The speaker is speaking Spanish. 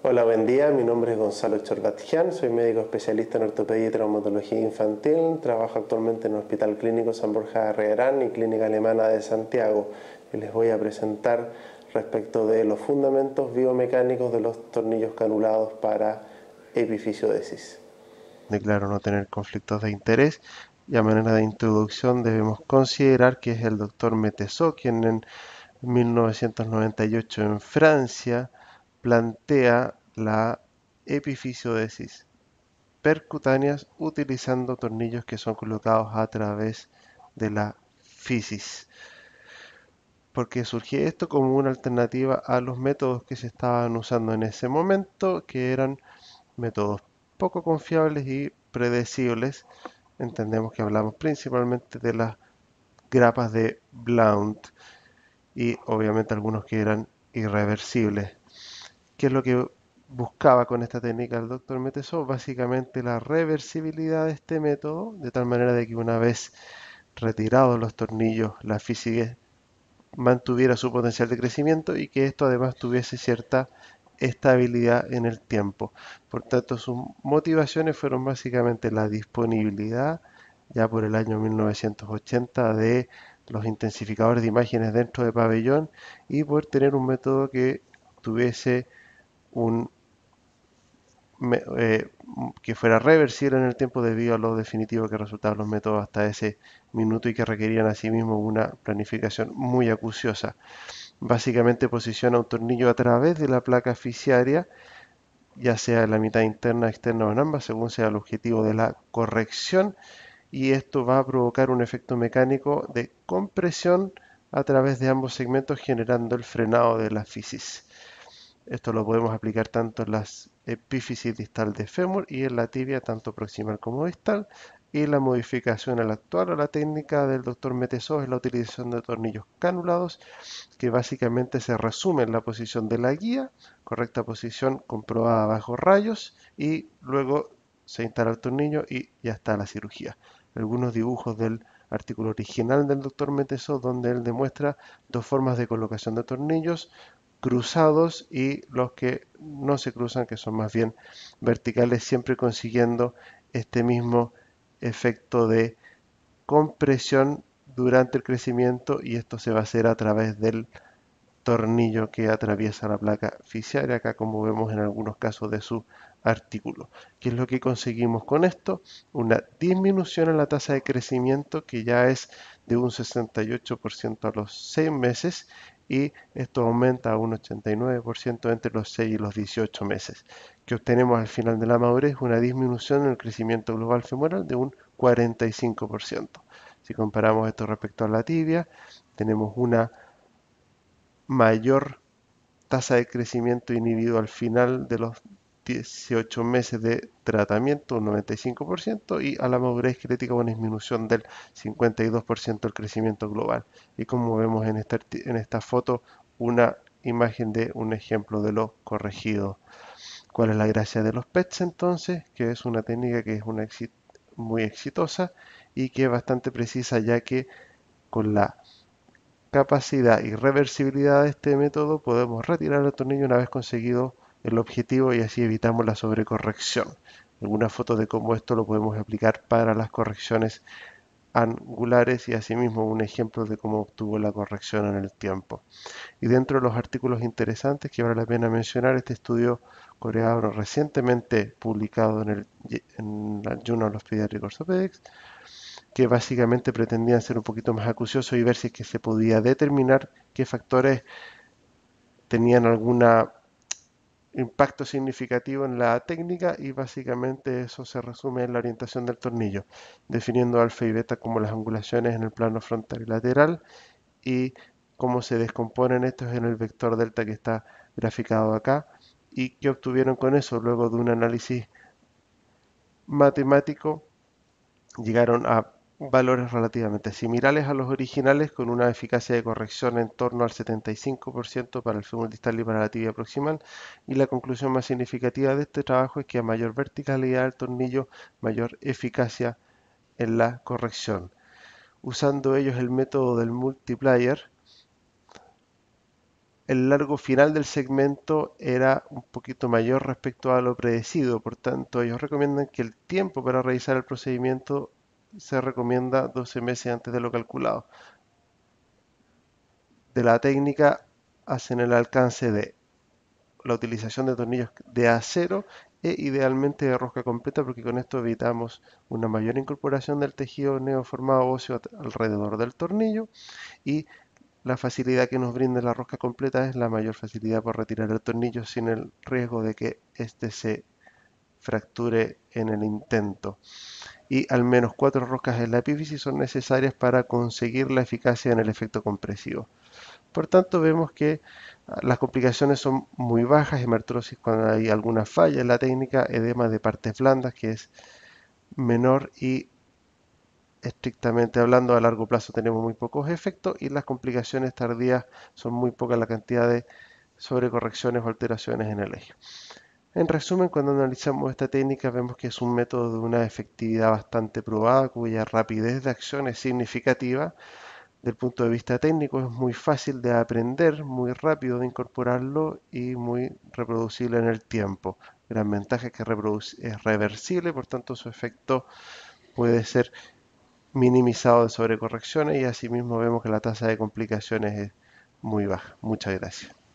Hola, buen día. Mi nombre es Gonzalo Chorgatjian. Soy médico especialista en ortopedia y traumatología infantil. Trabajo actualmente en el Hospital Clínico San Borja de Arrearán y Clínica Alemana de Santiago. Y les voy a presentar respecto de los fundamentos biomecánicos de los tornillos canulados para epifisiodesis. Declaro no tener conflictos de interés y a manera de introducción debemos considerar que es el doctor Metesot quien en 1998 en Francia plantea la epifisiodesis percutáneas utilizando tornillos que son colocados a través de la fisis. Porque surgió esto como una alternativa a los métodos que se estaban usando en ese momento, que eran métodos poco confiables y predecibles. Entendemos que hablamos principalmente de las grapas de Blount y obviamente algunos que eran irreversibles. ¿Qué es lo que buscaba con esta técnica el doctor Metesot? Básicamente la reversibilidad de este método, de tal manera de que una vez retirados los tornillos, la física mantuviera su potencial de crecimiento y que esto además tuviese cierta estabilidad en el tiempo. Por tanto, sus motivaciones fueron básicamente la disponibilidad, ya por el año 1980, de los intensificadores de imágenes dentro de pabellón y poder tener un método que tuviese un que fuera reversible en el tiempo debido a lo definitivo que resultaban los métodos hasta ese minuto y que requerían asimismo una planificación muy acuciosa. Básicamente posiciona un tornillo a través de la placa asfixiaria, ya sea en la mitad interna, externa o en ambas, según sea el objetivo de la corrección, y esto va a provocar un efecto mecánico de compresión a través de ambos segmentos, generando el frenado de la fisis. Esto lo podemos aplicar tanto en las epífisis distal de fémur y en la tibia, tanto proximal como distal. Y la modificación al actual a la técnica del doctor Metesot es la utilización de tornillos canulados, que básicamente se resume en la posición de la guía, correcta posición comprobada bajo rayos, y luego se instala el tornillo y ya está la cirugía. Algunos dibujos del artículo original del doctor Metesot, donde él demuestra dos formas de colocación de tornillos, cruzados y los que no se cruzan, que son más bien verticales, siempre consiguiendo este mismo efecto de compresión durante el crecimiento, y esto se va a hacer a través del tornillo que atraviesa la placa fiscal, acá como vemos en algunos casos de su artículo. ¿Qué es lo que conseguimos con esto? Una disminución en la tasa de crecimiento que ya es de un 68% a los 6 meses, y esto aumenta a un 89% entre los 6 y los 18 meses. Que obtenemos al final de la madurez una disminución en el crecimiento global femoral de un 45%. Si comparamos esto respecto a la tibia, tenemos una mayor tasa de crecimiento inhibido al final de los 18 meses de tratamiento, un 95%, y a la madurez crítica una disminución del 52% del crecimiento global. Y como vemos en esta foto, una imagen de un ejemplo de lo corregido. ¿Cuál es la gracia de los PETs entonces? Que es una técnica que es muy exitosa y que es bastante precisa, ya que con la capacidad y reversibilidad de este método podemos retirar el tornillo una vez conseguido el objetivo, y así evitamos la sobrecorrección. Algunas fotos de cómo esto lo podemos aplicar para las correcciones angulares y asimismo un ejemplo de cómo obtuvo la corrección en el tiempo. Y dentro de los artículos interesantes que vale la pena mencionar, este estudio coreano recientemente publicado en la Journal of Pediatric Orthopedics, que básicamente pretendían ser un poquito más acuciosos y ver si es que se podía determinar qué factores tenían algún impacto significativo en la técnica, y básicamente eso se resume en la orientación del tornillo, definiendo alfa y beta como las angulaciones en el plano frontal y lateral, y cómo se descomponen estos en el vector delta que está graficado acá, y qué obtuvieron con eso luego de un análisis matemático. Llegaron a valores relativamente similares a los originales, con una eficacia de corrección en torno al 75% para el fémur distal y para la tibia proximal, y la conclusión más significativa de este trabajo es que a mayor verticalidad del tornillo, mayor eficacia en la corrección. Usando ellos el método del multiplier, el largo final del segmento era un poquito mayor respecto a lo predecido. Por tanto, ellos recomiendan que el tiempo para realizar el procedimiento se recomienda 12 meses antes de lo calculado. De la técnica hacen el alcance de la utilización de tornillos de acero e idealmente de rosca completa, porque con esto evitamos una mayor incorporación del tejido neoformado óseo alrededor del tornillo, y la facilidad que nos brinda la rosca completa es la mayor facilidad por retirar el tornillo sin el riesgo de que éste se fracture en el intento. Y al menos 4 roscas en la epífisis son necesarias para conseguir la eficacia en el efecto compresivo. Por tanto, vemos que las complicaciones son muy bajas, hemartrosis cuando hay alguna falla en la técnica, edema de partes blandas que es menor, y estrictamente hablando a largo plazo tenemos muy pocos efectos, y las complicaciones tardías son muy pocas la cantidad de sobrecorrecciones o alteraciones en el eje. En resumen, cuando analizamos esta técnica vemos que es un método de una efectividad bastante probada, cuya rapidez de acción es significativa. Del punto de vista técnico es muy fácil de aprender, muy rápido de incorporarlo y muy reproducible en el tiempo. Gran ventaja es que es reversible, por tanto su efecto puede ser minimizado de sobrecorrecciones, y asimismo vemos que la tasa de complicaciones es muy baja. Muchas gracias.